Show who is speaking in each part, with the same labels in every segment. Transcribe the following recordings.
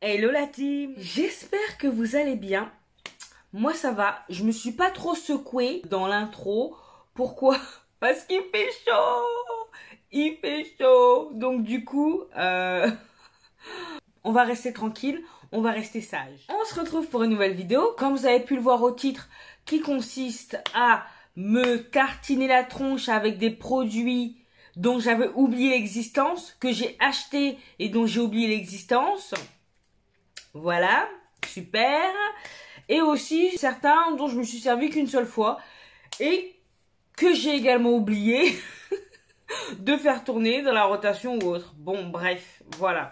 Speaker 1: Hello la team, j'espère que vous allez bien. Moi ça va, je me suis pas trop secouée dans l'intro. Pourquoi? Parce qu'il fait chaud. Il fait chaud. Donc du coup, on va rester tranquille, on va rester sage. On se retrouve pour une nouvelle vidéo, comme vous avez pu le voir au titre, qui consiste à me tartiner la tronche avec des produits dont j'avais oublié l'existence, que j'ai acheté et dont j'ai oublié l'existence. Voilà, super. Et aussi certains dont je me suis servi qu'une seule fois et que j'ai également oublié de faire tourner dans la rotation ou autre. Bon, bref, voilà.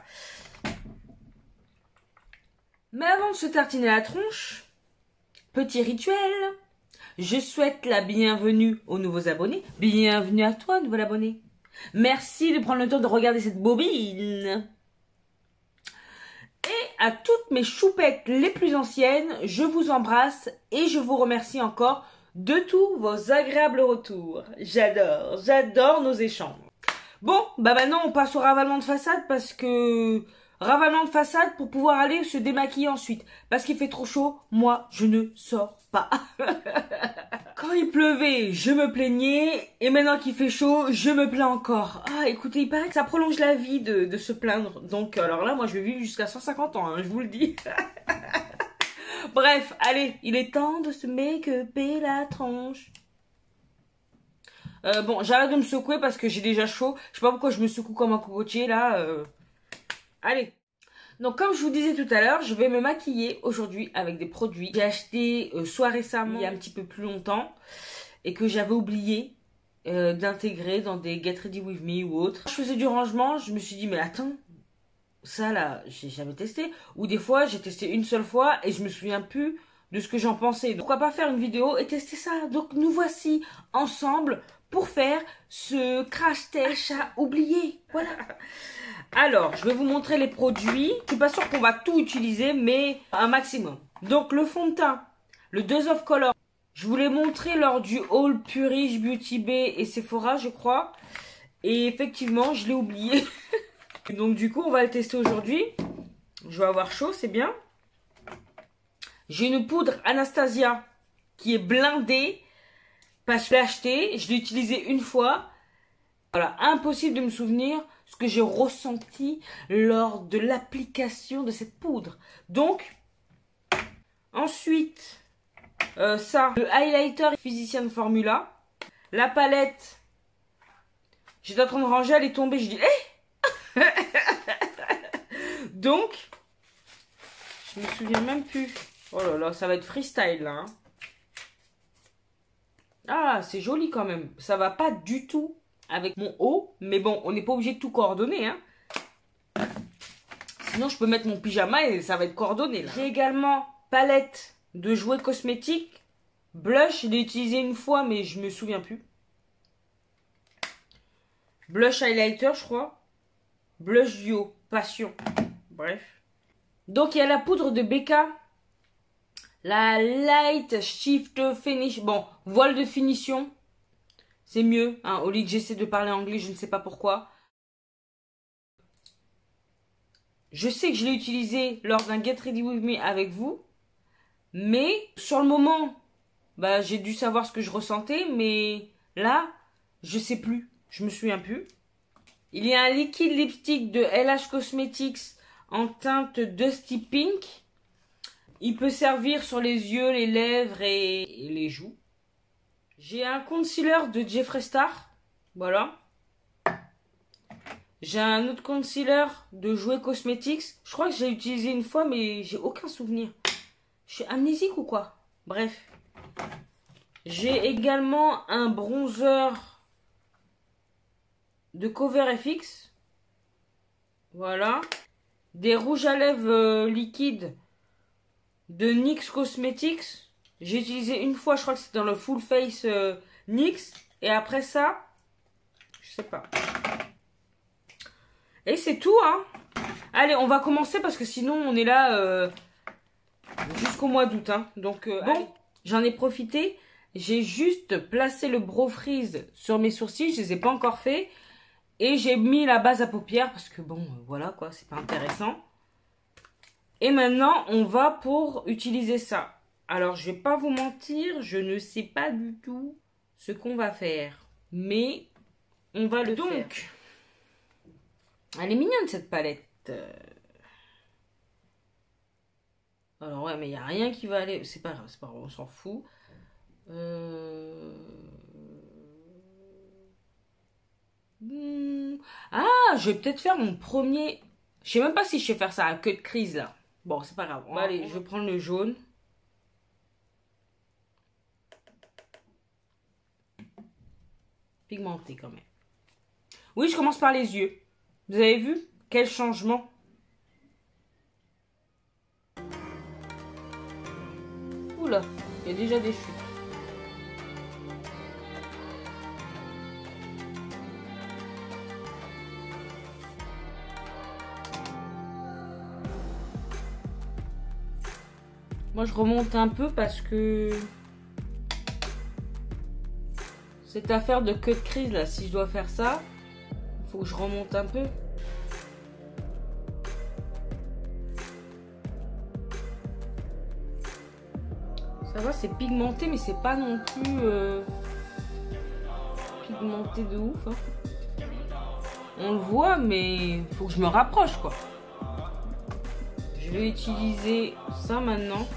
Speaker 1: Mais avant de se tartiner la tronche, petit rituel. Je souhaite la bienvenue aux nouveaux abonnés. Bienvenue à toi, nouvel abonné. Merci de prendre le temps de regarder cette bobine. Et à toutes mes choupettes les plus anciennes, je vous embrasse et je vous remercie encore de tous vos agréables retours. J'adore nos échanges. Bon, bah maintenant on passe au ravalement de façade parce que... Ravalement de façade pour pouvoir aller se démaquiller ensuite. Parce qu'il fait trop chaud, moi je ne sors pas. Quand il pleuvait, je me plaignais. Et maintenant qu'il fait chaud, je me plains encore. Ah, écoutez, il paraît que ça prolonge la vie de se plaindre. Donc, alors là, moi je vais vivre jusqu'à 150 ans, hein, je vous le dis. Bref, allez, il est temps de se make-upper la tronche. Bon, j'arrête de me secouer parce que j'ai déjà chaud. Je sais pas pourquoi je me secoue comme un cocotier, là. Allez. Donc, comme je vous disais tout à l'heure, je vais me maquiller aujourd'hui avec des produits que j'ai achetés soit récemment, il y a un petit peu plus longtemps, et que j'avais oublié d'intégrer dans des Get Ready With Me ou autre. Quand je faisais du rangement, je me suis dit, mais attends, ça là, j'ai jamais testé. Ou des fois, j'ai testé une seule fois et je me souviens plus de ce que j'en pensais. Donc, pourquoi pas faire une vidéo et tester ça? Donc, nous voici ensemble pour faire ce crash test à oublier. Voilà. Alors, je vais vous montrer les produits. Je suis pas sûre qu'on va tout utiliser, mais un maximum. Donc, le fond de teint, le Dose of Color. Je vous l'ai montré lors du haul Purish, Beauty Bay et Sephora, je crois. Et effectivement, je l'ai oublié. Donc, du coup, on va le tester aujourd'hui. Je vais avoir chaud, c'est bien. J'ai une poudre Anastasia qui est blindée. Parce que je l'ai achetée, je l'ai utilisée une fois. Voilà, impossible de me souvenir ce que j'ai ressenti lors de l'application de cette poudre. Donc, ensuite, ça, le highlighter Physician Formula. La palette, j'étais en train de ranger, elle est tombée, je dis, hé. Donc, je me souviens même plus. Oh là là, ça va être freestyle là. Hein. Ah, c'est joli quand même. Ça va pas du tout avec mon haut, mais bon, on n'est pas obligé de tout coordonner, hein. Sinon, je peux mettre mon pyjama et ça va être coordonné, là. J'ai également palette de jouets cosmétiques. Blush, je l'ai utilisé une fois, mais je me souviens plus. Blush highlighter, je crois. Blush duo, passion. Bref. Donc, il y a la poudre de Becca. La Light Shift Finish. Bon, voile de finition. C'est mieux, hein, au lieu que j'essaie de parler anglais, je ne sais pas pourquoi. Je sais que je l'ai utilisé lors d'un Get Ready With Me avec vous. Mais, sur le moment, bah, j'ai dû savoir ce que je ressentais. Mais là, je sais plus. Je me souviens plus. Il y a un liquide lipstick de LH Cosmetics en teinte Dusty Pink. Il peut servir sur les yeux, les lèvres et les joues. J'ai un concealer de Jeffree Star. Voilà. J'ai un autre concealer de Jouet Cosmetics. Je crois que j'ai utilisé une fois, mais j'ai aucun souvenir. Je suis amnésique ou quoi? Bref. J'ai également un bronzer de Cover FX. Voilà. Des rouges à lèvres liquides de NYX Cosmetics. J'ai utilisé une fois, je crois que c'est dans le Full Face NYX. Et après ça, je sais pas. Et c'est tout, hein. Allez, on va commencer parce que sinon on est là jusqu'au mois d'août, hein. Donc, bon, j'en ai profité. J'ai juste placé le Brow Freeze sur mes sourcils. Je les ai pas encore fait. Et j'ai mis la base à paupières parce que bon, voilà quoi, c'est pas intéressant. Et maintenant, on va pour utiliser ça. Alors, je vais pas vous mentir, je ne sais pas du tout ce qu'on va faire. Mais on va le faire. Donc, elle est mignonne cette palette. Alors ouais, mais il n'y a rien qui va aller. C'est pas grave, on s'en fout. Ah, je vais peut-être faire mon premier... Je sais même pas si je sais faire ça à queue de crise là. Bon, c'est pas grave. Bon, allez, je vais prendre le jaune. Pigmenté quand même. Oui, je commence par les yeux. Vous avez vu? Quel changement? Oula, il y a déjà des chutes. Moi, je remonte un peu parce que... Cette affaire de queue de crise, là, si je dois faire ça, il faut que je remonte un peu. Ça va, c'est pigmenté, mais c'est pas non plus pigmenté de ouf. Hein. On le voit, mais il faut que je me rapproche, quoi. Je vais utiliser ça maintenant.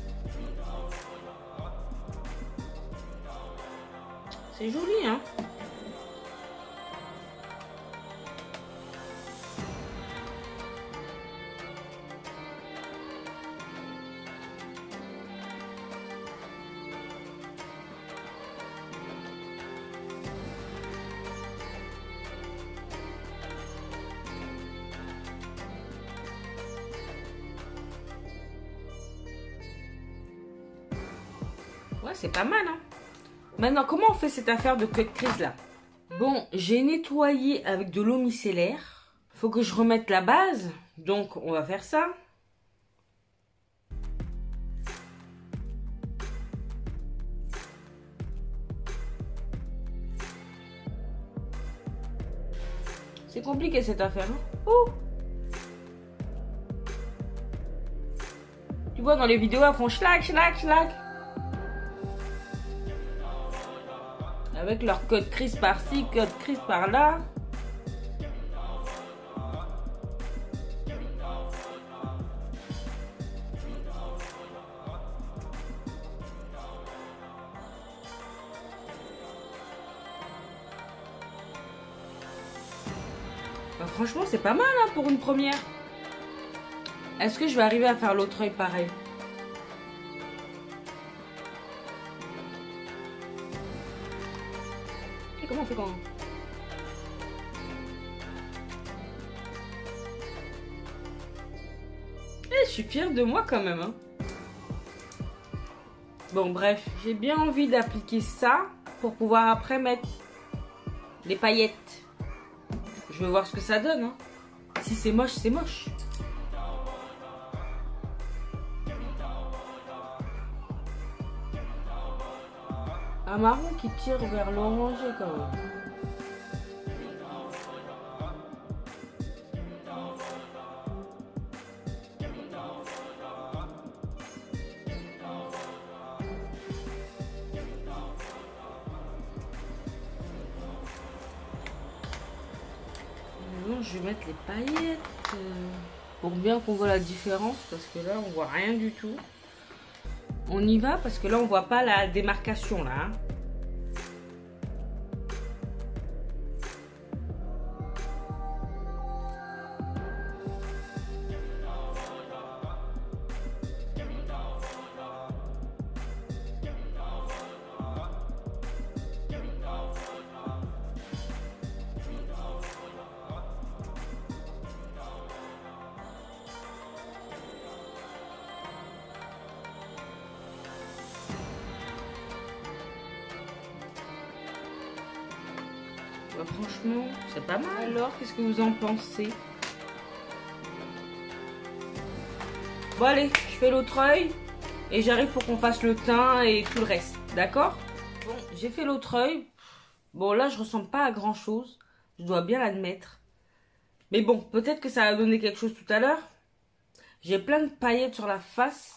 Speaker 1: C'est joli, hein? Ouais, c'est pas mal, hein? Maintenant, comment on fait cette affaire de queue de crise, là? Bon, j'ai nettoyé avec de l'eau micellaire. Faut que je remette la base. Donc, on va faire ça. C'est compliqué, cette affaire, hein? Oh! Tu vois, dans les vidéos, elles font schlac, schlac, schlac. Avec leur code crise par-ci, code crise par-là. Bah, franchement, c'est pas mal hein, pour une première. Est-ce que je vais arriver à faire l'autre œil pareil? Et comment on fait quand même? Je suis fière de moi quand même. Hein. Bon, bref, j'ai bien envie d'appliquer ça pour pouvoir après mettre les paillettes. Je veux voir ce que ça donne. Hein. Si c'est moche, c'est moche. Un marron qui tire vers l'orangé quand même. Maintenant, je vais mettre les paillettes pour bien qu'on voit la différence parce que là, on voit rien du tout. On y va parce que là, on voit pas la démarcation là. Hein. Bah, franchement, c'est pas mal. Alors, qu'est-ce que vous en pensez? Bon, allez, je fais l'autre œil et j'arrive pour qu'on fasse le teint et tout le reste. D'accord? Bon, j'ai fait l'autre œil. Bon, là, je ressemble pas à grand-chose. Je dois bien l'admettre. Mais bon, peut-être que ça va donner quelque chose tout à l'heure. J'ai plein de paillettes sur la face.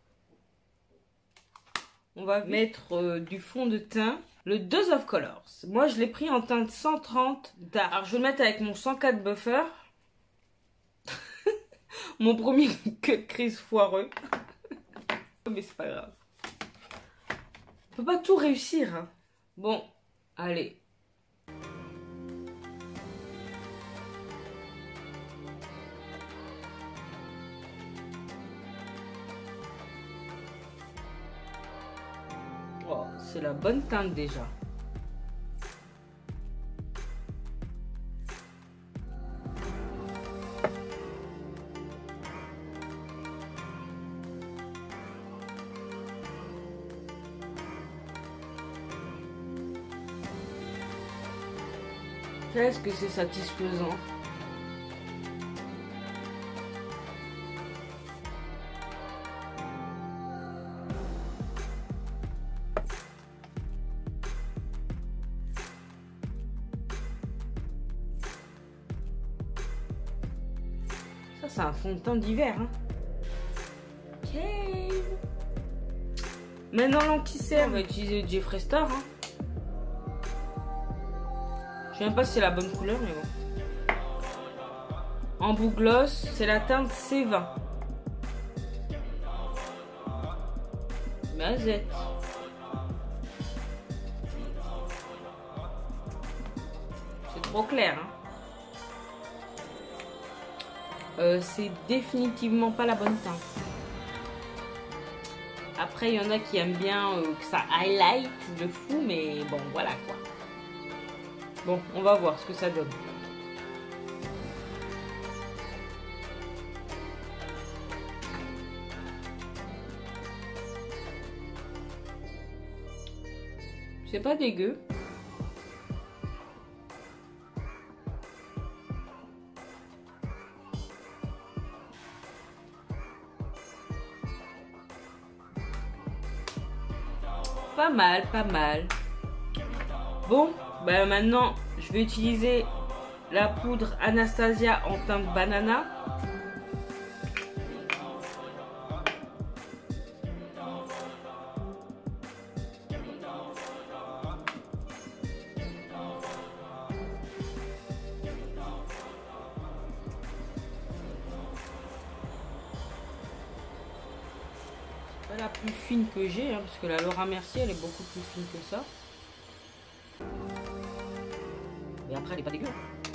Speaker 1: On va mettre du fond de teint. Le Dose of Colors. Moi, je l'ai pris en teinte 130 Dark. Alors, je vais le mettre avec mon 104 Buffer. Mon premier cut crease foireux. Mais c'est pas grave. On peut pas tout réussir. Hein. Bon, allez. Oh, c'est la bonne teinte déjà. Qu'est-ce que c'est satisfaisant. Ça, c'est un fond de teint d'hiver. Hein. Ok. Maintenant, l'anti-cerne, on va utiliser Jeffree Star. Hein. Je sais même pas si c'est la bonne couleur, mais bon. En bout gloss, c'est la teinte C20. Mazette. C'est trop clair, hein. C'est définitivement pas la bonne teinte. Après, il y en a qui aiment bien que ça highlight de fou, mais bon, voilà quoi. Bon, on va voir ce que ça donne. C'est pas dégueu. Pas mal, pas mal. Bon, ben maintenant, je vais utiliser la poudre Anastasia en teinte banana. C'est pas la plus fine que j'ai, hein, parce que la Laura Mercier, elle est beaucoup plus fine que ça. Et après, elle est pas dégueu.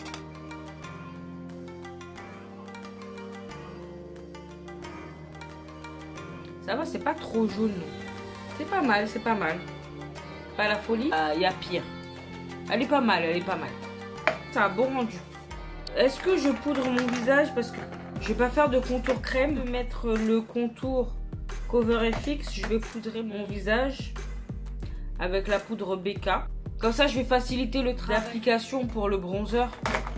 Speaker 1: Ça va, c'est pas trop jaune. C'est pas mal, c'est pas mal. Pas la folie. Il y a pire. Elle est pas mal, elle est pas mal. C'est un bon rendu. Est-ce que je poudre mon visage parce que je vais pas faire de contour crème. Je vais mettre le contour Cover FX. Je vais poudrer mon visage avec la poudre BK. Comme ça, je vais faciliter le travail d'application pour le bronzer.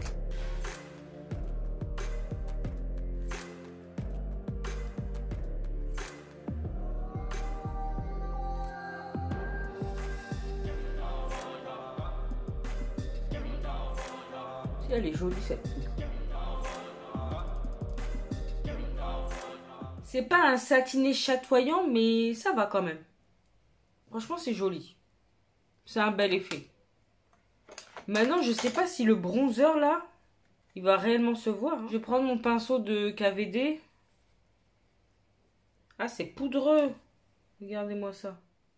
Speaker 1: Si elle est jolie cette poudre. C'est pas un satiné chatoyant, mais ça va quand même. Franchement, c'est joli. C'est un bel effet. Maintenant, je sais pas si le bronzer là, il va réellement se voir. Je vais prendre mon pinceau de KVD. Ah, c'est poudreux. Regardez-moi ça.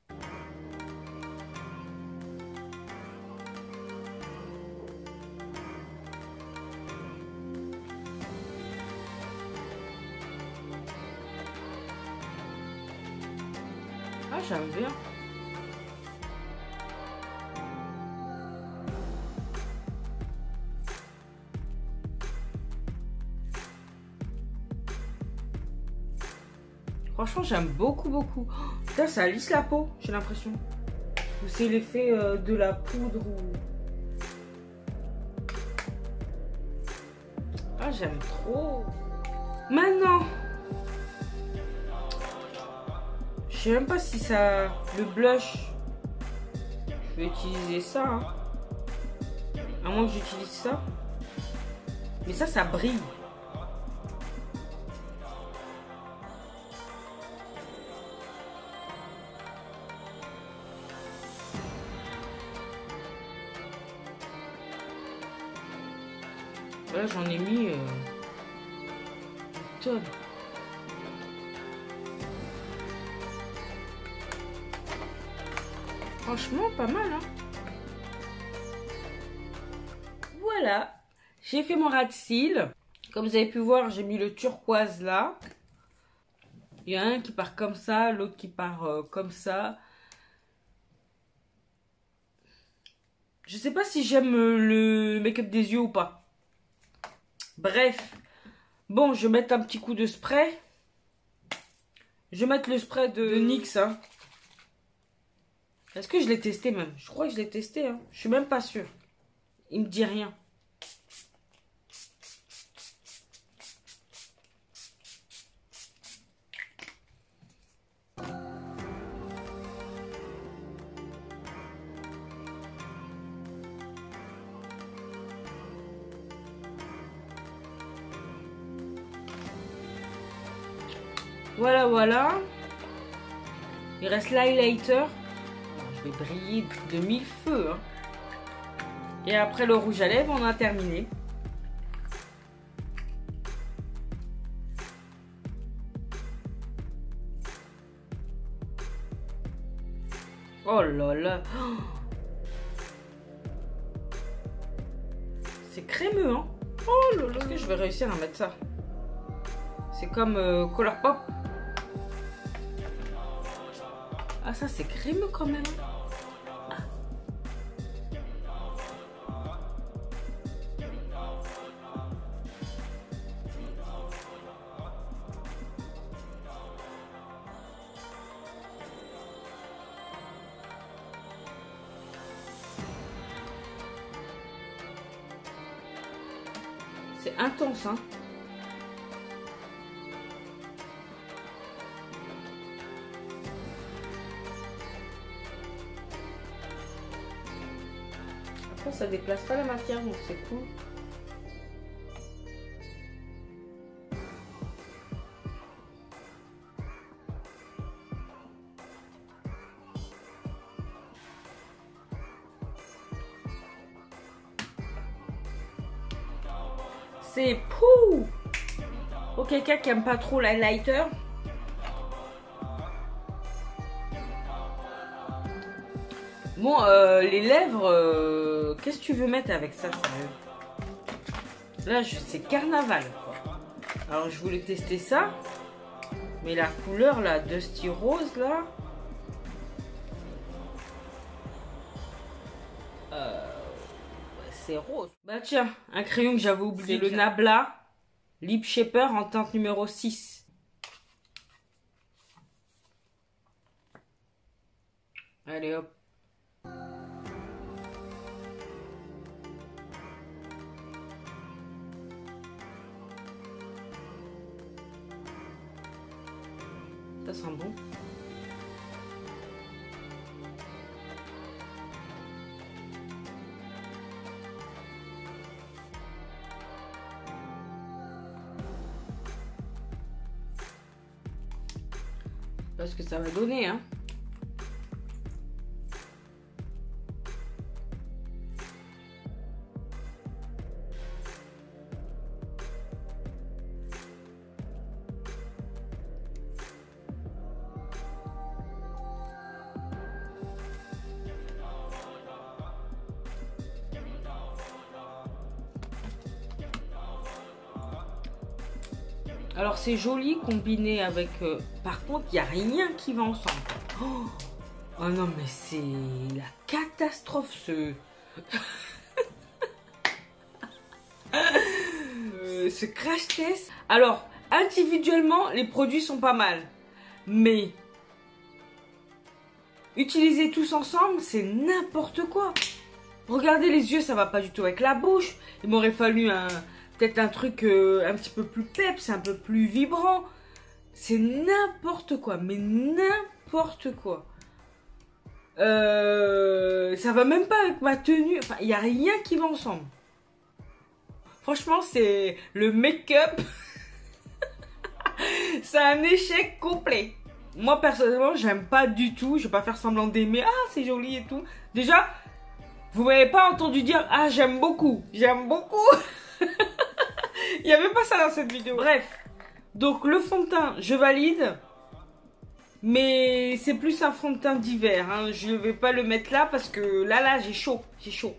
Speaker 1: Ah, j'aime bien. Franchement, j'aime beaucoup, beaucoup. Oh, putain, ça lisse la peau, j'ai l'impression. Ou c'est l'effet de la poudre ou... Ah, j'aime trop. Maintenant, je sais même pas si ça... Le blush, je vais utiliser ça. Hein. À moins que j'utilise ça. Mais ça brille. Là, j'en ai mis une tonne. Franchement, pas mal, hein. Voilà. J'ai fait mon ras de cils. Comme vous avez pu voir, j'ai mis le turquoise là. Il y a un qui part comme ça, l'autre qui part comme ça. Je sais pas si j'aime le make-up des yeux ou pas. Bref. Bon, je vais mettre un petit coup de spray. Je vais mettre le spray de NYX. Hein. Est-ce que je l'ai testé même? Je crois que je l'ai testé. Hein. Je suis même pas sûre. Il me dit rien. Voilà, voilà. Il reste l'highlighter. Je vais briller de mille feux. Hein. Et après le rouge à lèvres, on a terminé. Oh là là. C'est crémeux, hein. Oh là là. Est-ce que je vais réussir à mettre ça? C'est comme Colourpop. Ah, ça, c'est crémeux quand même. Ah. C'est intense, hein. Après, ça déplace pas la matière, donc c'est cool. C'est pou. Pour quelqu'un qui aime pas trop l'highlighter. Bon, les lèvres, qu'est-ce que tu veux mettre avec ça, sérieux? Là, c'est carnaval, quoi. Alors, je voulais tester ça. Mais la couleur, là, Dusty Rose, là. C'est rose. Bah tiens, un crayon que j'avais oublié, le Nabla Lip Shaper en teinte numéro 6. Allez hop. Ça sent bon. Parce que ça va donner, hein. Alors c'est joli combiné avec... par contre, il n'y a rien qui va ensemble. Oh non, mais c'est la catastrophe ce... ce crash test. Alors, individuellement, les produits sont pas mal. Mais... utiliser tous ensemble, c'est n'importe quoi. Regardez les yeux, ça va pas du tout avec la bouche. Il m'aurait fallu peut-être un truc un petit peu plus peps, un peu plus vibrant. C'est n'importe quoi, mais n'importe quoi. Ça va même pas avec ma tenue. Enfin, il n'y a rien qui va ensemble. Franchement, c'est le make-up. C'est un échec complet. Moi, personnellement, j'aime pas du tout. Je vais pas faire semblant d'aimer. Ah, c'est joli et tout. Déjà, vous m'avez pas entendu dire « Ah, j'aime beaucoup ». J'aime beaucoup. Il n'y avait pas ça dans cette vidéo. Bref. Donc le fond de teint, je valide. Mais c'est plus un fond de teint d'hiver. Hein. Je ne vais pas le mettre là parce que là, j'ai chaud. J'ai chaud.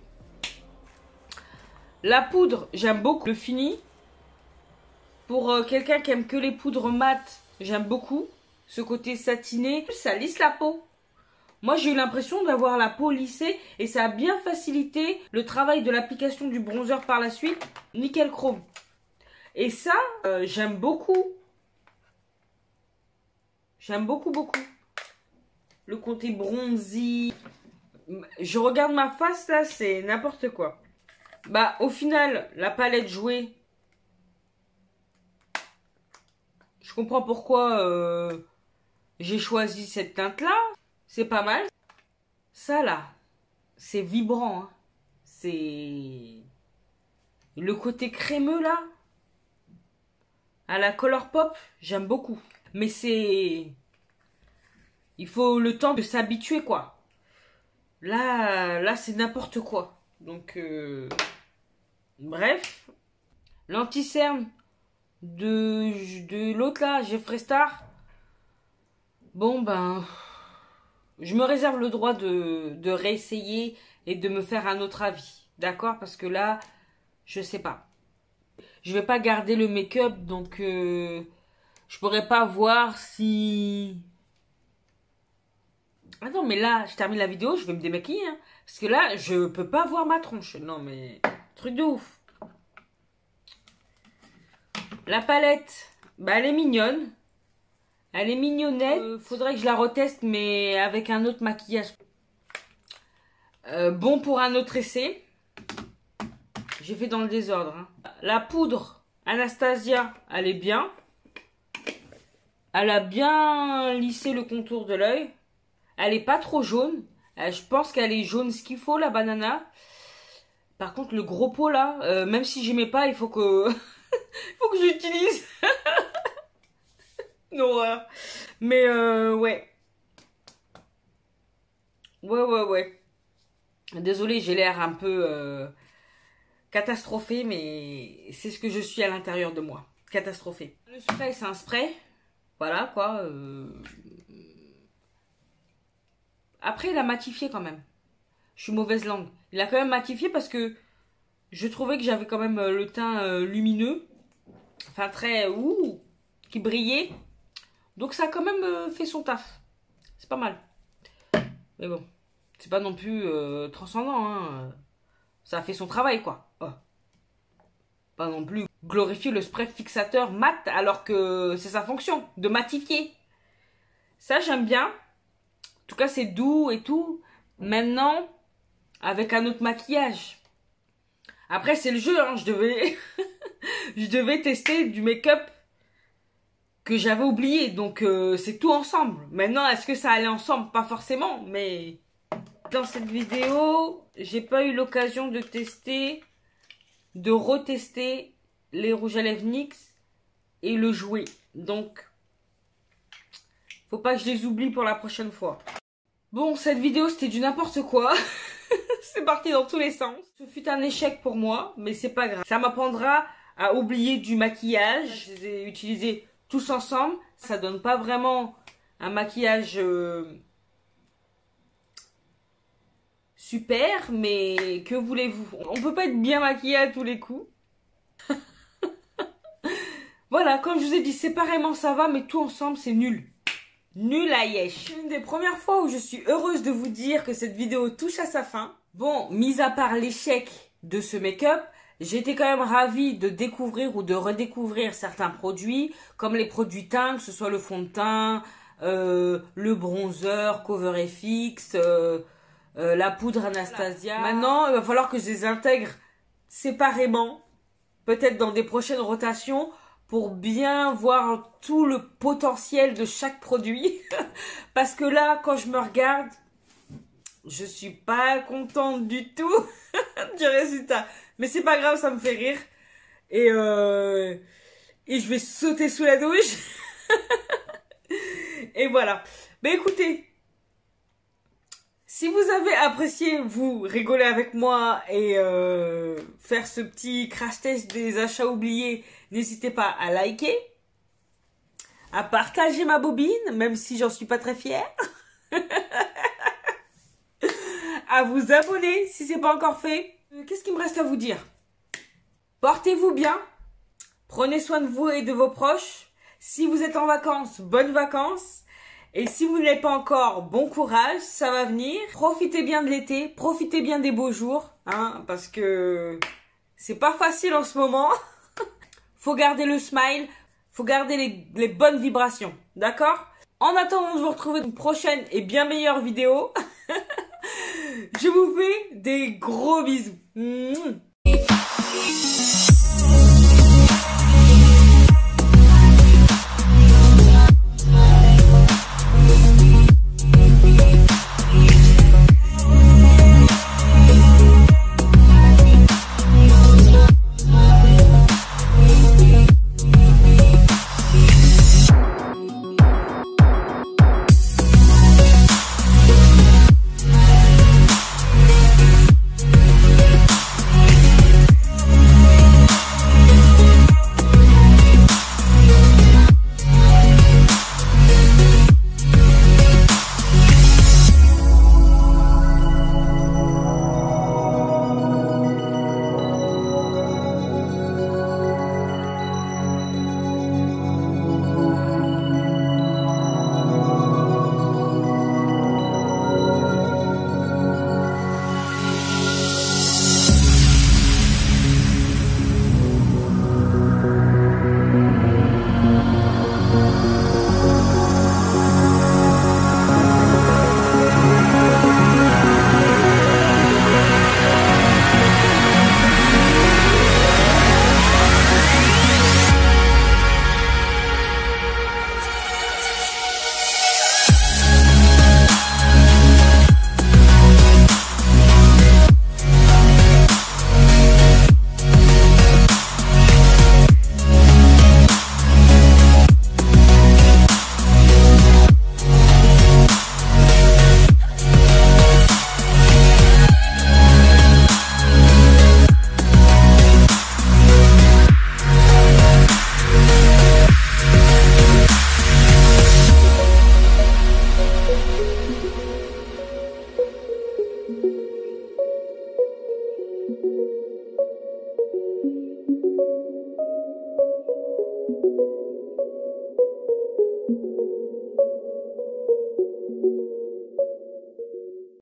Speaker 1: La poudre, j'aime beaucoup. Le fini. Pour quelqu'un qui aime que les poudres mates, j'aime beaucoup. Ce côté satiné, ça lisse la peau. Moi, j'ai eu l'impression d'avoir la peau lissée et ça a bien facilité le travail de l'application du bronzer par la suite. Nickel chrome. Et ça, j'aime beaucoup. J'aime beaucoup, beaucoup. Le côté bronzy. Je regarde ma face, là, c'est n'importe quoi. Bah, au final, la palette jouée. Je comprends pourquoi j'ai choisi cette teinte-là. C'est pas mal. Ça, là, c'est vibrant. Hein. C'est... Le côté crémeux, là, à la Colourpop, j'aime beaucoup. Mais c'est... Il faut le temps de s'habituer, quoi. Là c'est n'importe quoi. Donc, bref. L'anti-cerne de l'autre, là, Jeffree Star. Bon, ben... Je me réserve le droit de réessayer et de me faire un autre avis. D'accord? Parce que là, je sais pas. Je vais pas garder le make-up, donc je pourrais pas voir si... Ah non, mais là, je termine la vidéo, je vais me démaquiller. Hein, parce que là, je peux pas voir ma tronche. Non, mais... Truc de ouf. La palette, bah, elle est mignonne. Elle est mignonnette. Faudrait que je la reteste, mais avec un autre maquillage. Bon pour un autre essai. J'ai fait dans le désordre. Hein. La poudre Anastasia, elle est bien. Elle a bien lissé le contour de l'œil. Elle est pas trop jaune. Je pense qu'elle est jaune ce qu'il faut, la banana. Par contre, le gros pot là, même si j'aimais pas, il faut que... il faut que j'utilise. Une horreur. Mais ouais. Ouais. Désolée, j'ai l'air un peu catastrophée, mais c'est ce que je suis à l'intérieur de moi. Catastrophée. Le spray, c'est un spray. Voilà, quoi. Après, il a matifié quand même. Je suis mauvaise langue. Il a quand même matifié parce que je trouvais que j'avais quand même le teint lumineux. Enfin, très... Ouh, qui brillait. Donc, ça a quand même fait son taf. C'est pas mal. Mais bon, c'est pas non plus transcendant. Hein. Ça a fait son travail, quoi. Oh. Pas non plus glorifier le spray fixateur mat alors que c'est sa fonction, de matifier. Ça, j'aime bien. En tout cas, c'est doux et tout. Maintenant, avec un autre maquillage. Après, c'est le jeu. Hein. Je devais tester du make-up que j'avais oublié. Donc, c'est tout ensemble. Maintenant, est-ce que ça allait ensemble? Pas forcément, mais... Dans cette vidéo, j'ai pas eu l'occasion de tester, de retester les rouges à lèvres NYX et le jouet. Donc, faut pas que je les oublie pour la prochaine fois. Bon, cette vidéo, c'était du n'importe quoi. C'est parti dans tous les sens. Ce fut un échec pour moi, mais c'est pas grave. Ça m'apprendra à oublier du maquillage. Je les ai utilisés tous ensemble. Ça donne pas vraiment un maquillage... super, mais que voulez-vous? On peut pas être bien maquillé à tous les coups. Voilà, comme je vous ai dit, séparément ça va, mais tout ensemble c'est nul. Nul à yesh. C'est une des premières fois où je suis heureuse de vous dire que cette vidéo touche à sa fin. Bon, mis à part l'échec de ce make-up, j'étais quand même ravie de découvrir ou de redécouvrir certains produits, comme les produits teints, que ce soit le fond de teint, le bronzer, Cover FX, la poudre Anastasia. Maintenant, il va falloir que je les intègre séparément, peut-être dans des prochaines rotations, pour bien voir tout le potentiel de chaque produit. Parce que là, quand je me regarde, je suis pas contente du tout du résultat. Mais c'est pas grave, ça me fait rire. Et je vais sauter sous la douche. Et voilà. Mais écoutez, Si vous avez apprécié, vous rigoler avec moi et faire ce petit crash test des achats oubliés, n'hésitez pas à liker, à partager ma bobine, même si j'en suis pas très fière, à vous abonner si c'est pas encore fait. Qu'est-ce qu'il me reste à vous dire? Portez-vous bien, prenez soin de vous et de vos proches. Si vous êtes en vacances, bonnes vacances. Et si vous ne l'êtes pas encore, bon courage, ça va venir. Profitez bien de l'été, profitez bien des beaux jours, hein, parce que c'est pas facile en ce moment. Faut garder le smile, faut garder les bonnes vibrations, d'accord? En attendant de vous retrouver dans une prochaine et bien meilleure vidéo, je vous fais des gros bisous.